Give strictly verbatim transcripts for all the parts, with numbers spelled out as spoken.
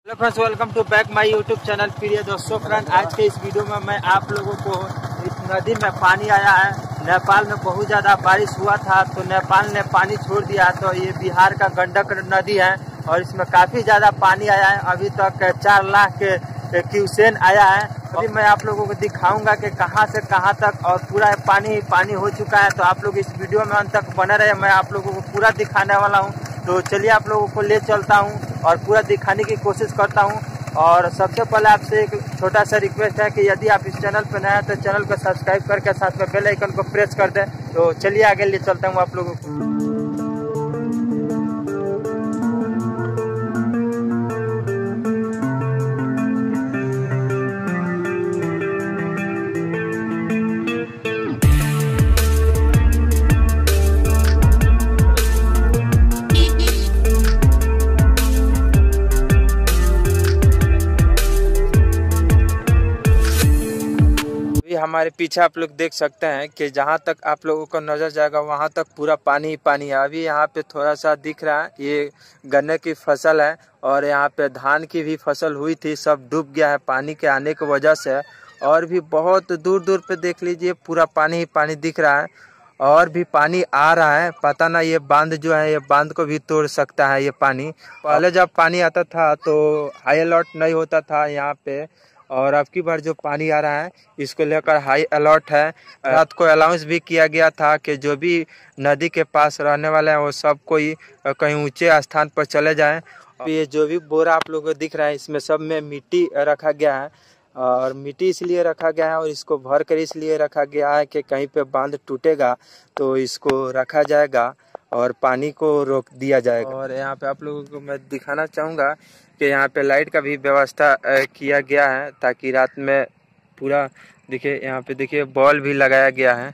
Hello friends, welcome to back my YouTube channel. प्रिय दोस्तों, friend आज के इस वीडियो में मैं आप लोगों को इस नदी में पानी आया है। नेपाल में बहुत ज़्यादा बारिश हुआ था तो नेपाल ने पानी छोड़ दिया। तो ये बिहार का गंडक नदी है और इसमें काफ़ी ज़्यादा पानी आया है। अभी तक चार लाख के क्यूसेन आया है। अभी मैं आप लोगों को दिखाऊंगा कि कहाँ से कहाँ तक और पूरा पानी ही पानी हो चुका है। तो आप लोग इस वीडियो में अंत तक बने रहे, मैं आप लोगों को पूरा दिखाने वाला हूँ। तो चलिए आप लोगों को ले चलता हूँ और पूरा दिखाने की कोशिश करता हूँ। और सबसे पहले आपसे एक छोटा सा रिक्वेस्ट है कि यदि आप इस चैनल पर नए हैं तो चैनल को सब्सक्राइब करके साथ में बेल आइकन को प्रेस कर दें। तो चलिए आगे ले चलता हूँ आप लोगों को। हमारे पीछे आप लोग देख सकते हैं कि जहाँ तक आप लोगों को नजर जाएगा वहाँ तक पूरा पानी ही पानी है। अभी यहाँ पे थोड़ा सा दिख रहा है, ये गन्ने की फसल है और यहाँ पे धान की भी फसल हुई थी, सब डूब गया है पानी के आने की वजह से। और भी बहुत दूर दूर पे देख लीजिए पूरा पानी ही पानी दिख रहा है और भी पानी आ रहा है। पता ना ये बांध जो है ये बांध को भी तोड़ सकता है ये पानी। पहले जब पानी आता था तो हाई अलर्ट नहीं होता था यहाँ पे, और अब की बार जो पानी आ रहा है इसको लेकर हाई अलर्ट है। रात को अनाउंस भी किया गया था कि जो भी नदी के पास रहने वाले हैं वो सब कोई कहीं ऊंचे स्थान पर चले जाएं। ये जो भी बोरा आप लोगों को दिख रहा है इसमें सब में मिट्टी रखा गया है और मिट्टी इसलिए रखा गया है और इसको भर कर इसलिए रखा गया है कि कहीं पे बांध टूटेगा तो इसको रखा जाएगा और पानी को रोक दिया जाएगा। और यहाँ पे आप लोगों को मैं दिखाना चाहूँगा कि यहाँ पे लाइट का भी व्यवस्था किया गया है ताकि रात में पूरा देखिए, यहाँ पे देखिए बॉल भी लगाया गया है।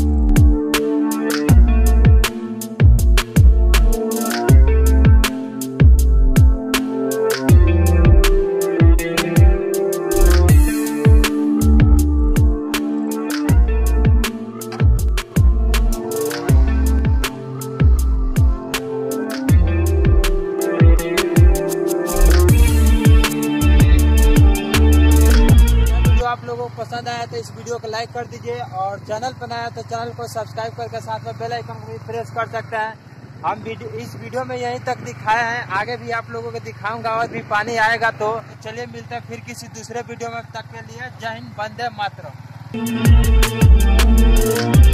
आप लोगों को पसंद आया तो इस वीडियो को लाइक कर दीजिए और चैनल पर नया है तो चैनल को सब्सक्राइब करके साथ में बेल आइकन को भी प्रेस कर सकते हैं। हम वीडियो इस वीडियो में यहीं तक दिखाए हैं, आगे भी आप लोगों को दिखाऊंगा और भी पानी आएगा। तो चलिए मिलते हैं फिर किसी दूसरे वीडियो में। तक के लिए जय हिंद, वंदे मातरम।